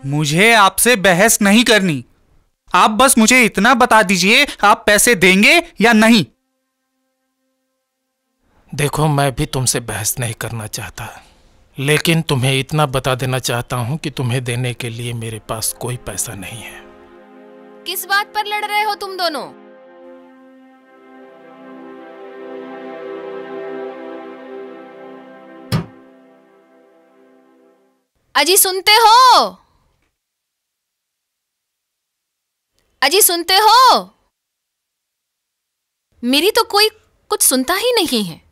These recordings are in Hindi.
मुझे आपसे बहस नहीं करनी। आप बस मुझे इतना बता दीजिए, आप पैसे देंगे या नहीं? देखो, मैं भी तुमसे बहस नहीं करना चाहता, लेकिन तुम्हें इतना बता देना चाहता हूं कि तुम्हें देने के लिए मेरे पास कोई पैसा नहीं है। किस बात पर लड़ रहे हो तुम दोनों? अजी सुनते हो? अजी सुनते हो? मेरी तो कोई कुछ सुनता ही नहीं है।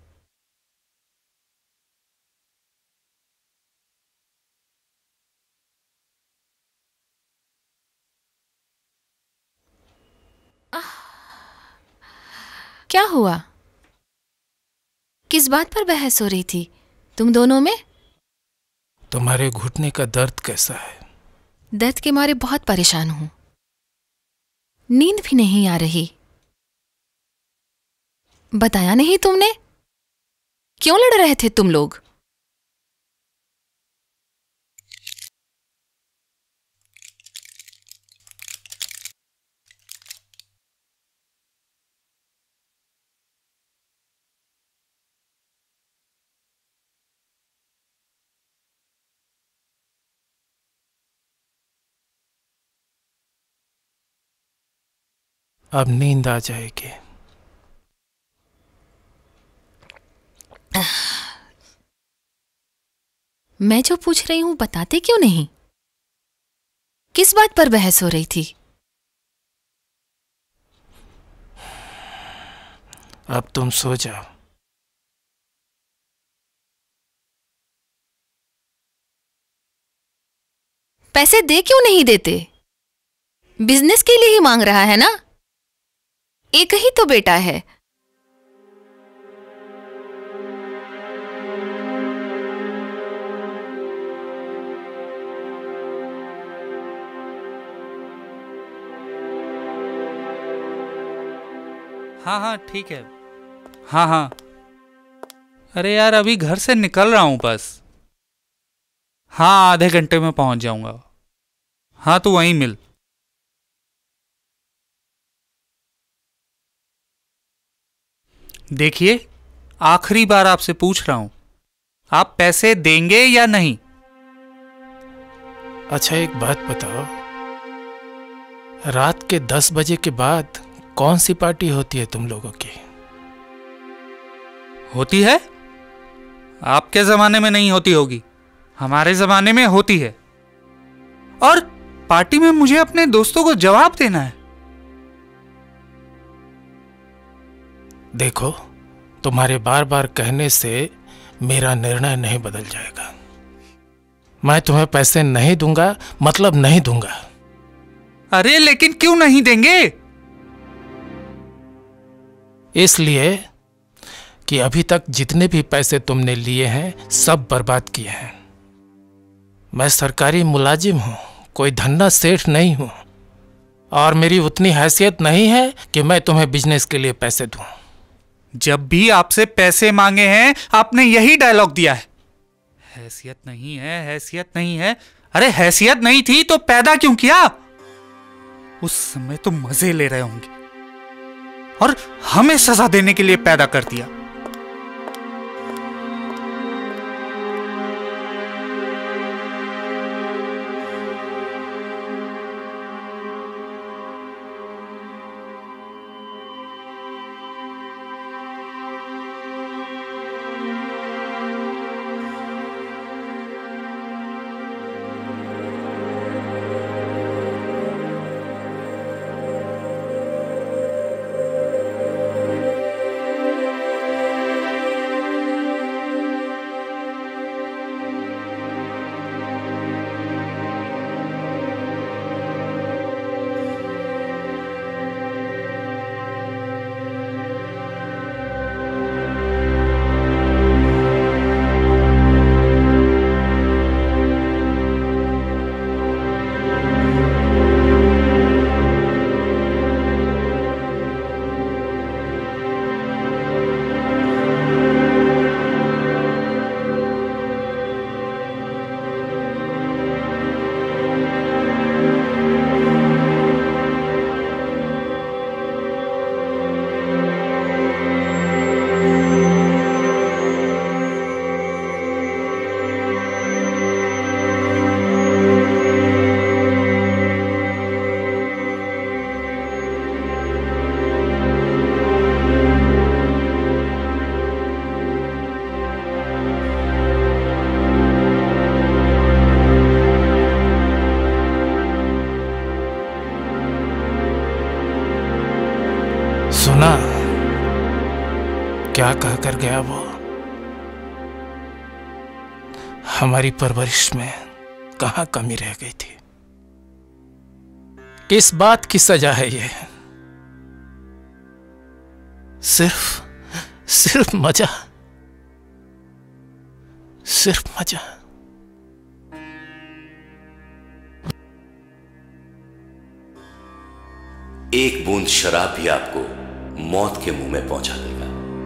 क्या हुआ? किस बात पर बहस हो रही थी तुम दोनों में? तुम्हारे घुटने का दर्द कैसा है? दर्द के मारे बहुत परेशान हूं, नींद भी नहीं आ रही। बताया नहीं तुमने? क्यों लड़ रहे थे तुम लोग? अब नींद आ जाएगी। मैं जो पूछ रही हूं बताते क्यों नहीं? किस बात पर बहस हो रही थी? अब तुम सो जाओ। पैसे दे क्यों नहीं देते? बिजनेस के लिए ही मांग रहा है ना? एक ही तो बेटा है। हाँ हाँ ठीक है। हाँ हाँ, अरे यार अभी घर से निकल रहा हूं बस। हाँ, आधे घंटे में पहुंच जाऊंगा। हाँ, तू वहीं मिल। देखिए, आखिरी बार आपसे पूछ रहा हूं, आप पैसे देंगे या नहीं? अच्छा, एक बात बताओ, रात के 10 बजे के बाद कौन सी पार्टी होती है तुम लोगों की? होती है? आपके जमाने में नहीं होती होगी, हमारे जमाने में होती है। और पार्टी में मुझे अपने दोस्तों को जवाब देना है। देखो, तुम्हारे बार बार कहने से मेरा निर्णय नहीं बदल जाएगा। मैं तुम्हें पैसे नहीं दूंगा, मतलब नहीं दूंगा। अरे लेकिन क्यों नहीं देंगे? इसलिए कि अभी तक जितने भी पैसे तुमने लिए हैं सब बर्बाद किए हैं। मैं सरकारी मुलाजिम हूं, कोई धन्ना सेठ नहीं हूं, और मेरी उतनी हैसियत नहीं है कि मैं तुम्हें बिजनेस के लिए पैसे दूं। जब भी आपसे पैसे मांगे हैं आपने यही डायलॉग दिया है, हैसियत नहीं है, हैसियत नहीं है। अरे हैसियत नहीं थी तो पैदा क्यों किया? उस समय तो मजे ले रहे होंगे और हमें सजा देने के लिए पैदा कर दिया। सुना क्या कह कर गया वो? हमारी परवरिश में कहां कमी रह गई थी? किस बात की सजा है ये? सिर्फ मजा, सिर्फ मजा। एक बूंद शराब भी आपको मौत के मुंह में पहुंचा देगा।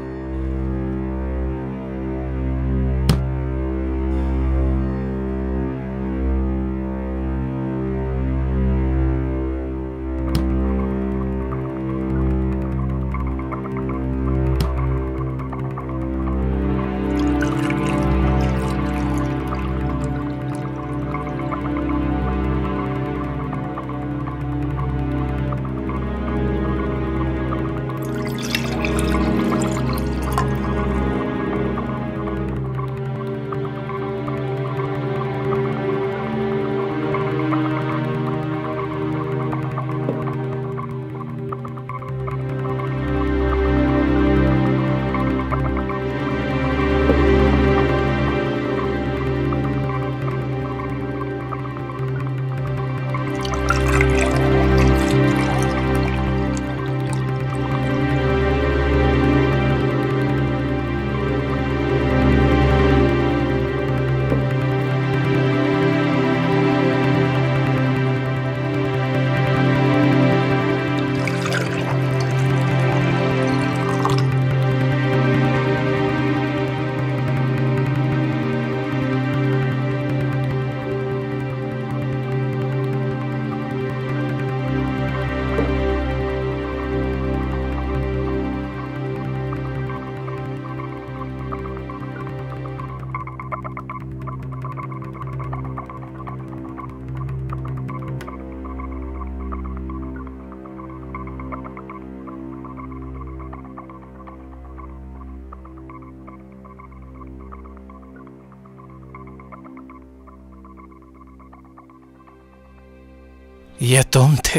ये तुम थे,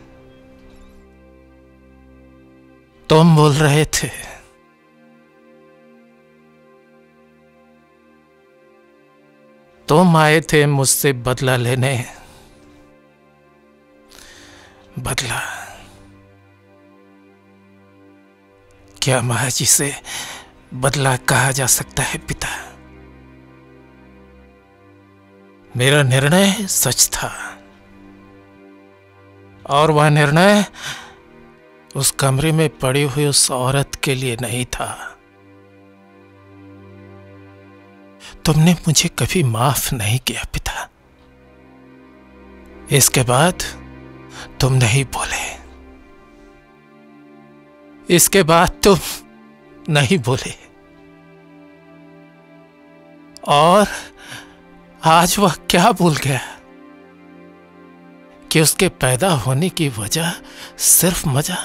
तुम बोल रहे थे। तुम आए थे मुझसे बदला लेने। बदला क्या महाजी से बदला कहा जा सकता है पिता? मेरा निर्णय सच था और वह निर्णय उस कमरे में पड़ी हुई उस औरत के लिए नहीं था। तुमने मुझे कभी माफ नहीं किया पिता। इसके बाद तुम नहीं बोले। इसके बाद तुम नहीं बोले और आज वह क्या भूल गया कि उसके पैदा होने की वजह सिर्फ मजा,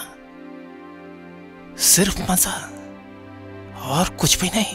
सिर्फ मजा और कुछ भी नहीं।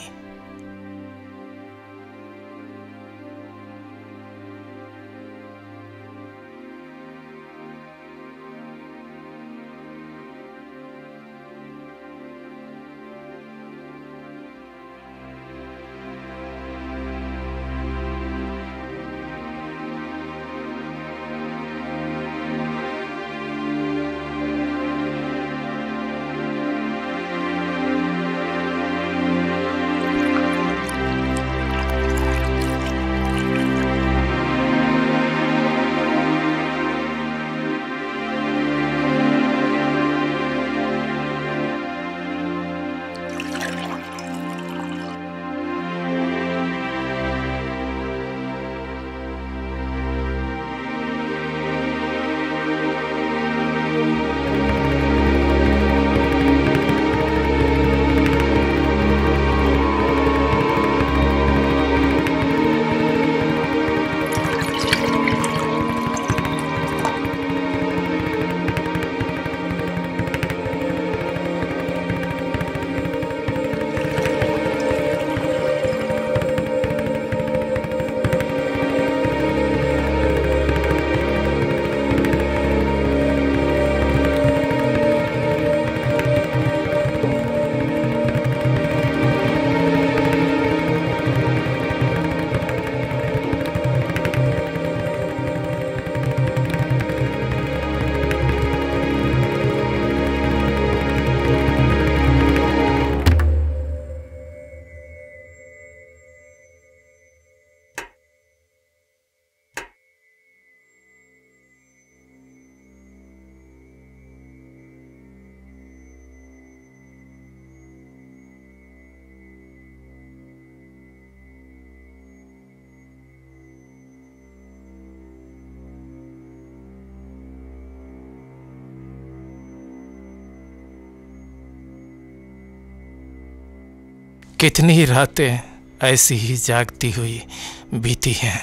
कितनी रातें ऐसी ही जागती हुई बीती हैं।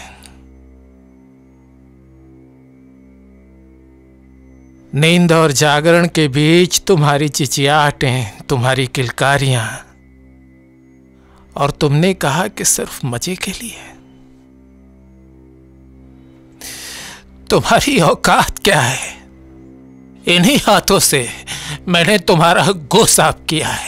नींद और जागरण के बीच तुम्हारी चिचियाहटें, तुम्हारी किलकारियां, और तुमने कहा कि सिर्फ मजे के लिए। तुम्हारी औकात क्या है? इन्हीं हाथों से मैंने तुम्हारा गो साफ किया है।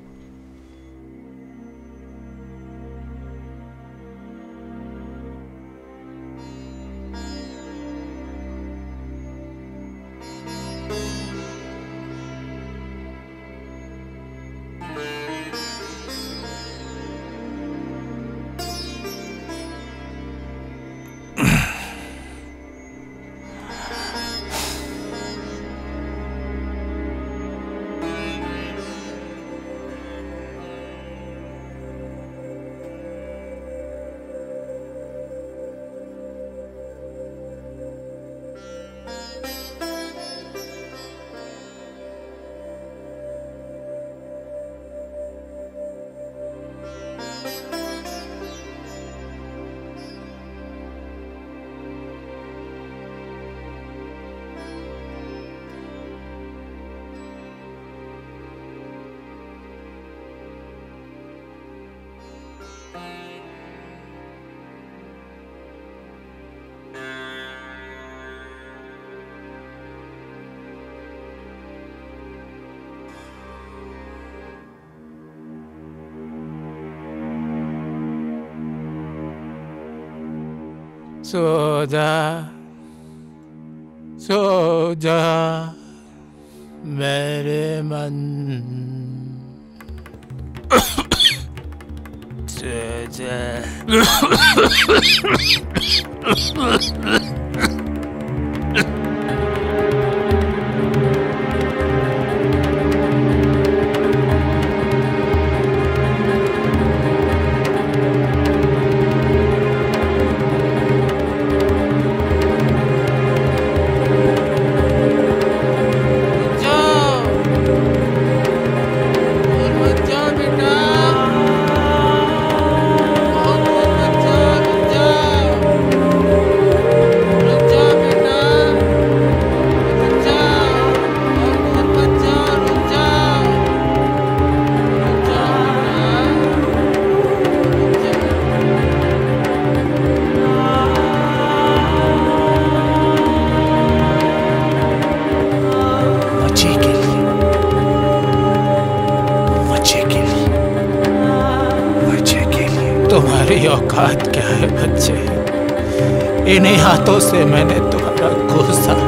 सो जा, सो जा मेरे मन, सो जा। तुम्हारी औकात क्या है बच्चे? इन्हीं हाथों से मैंने तुम्हारा गो साफ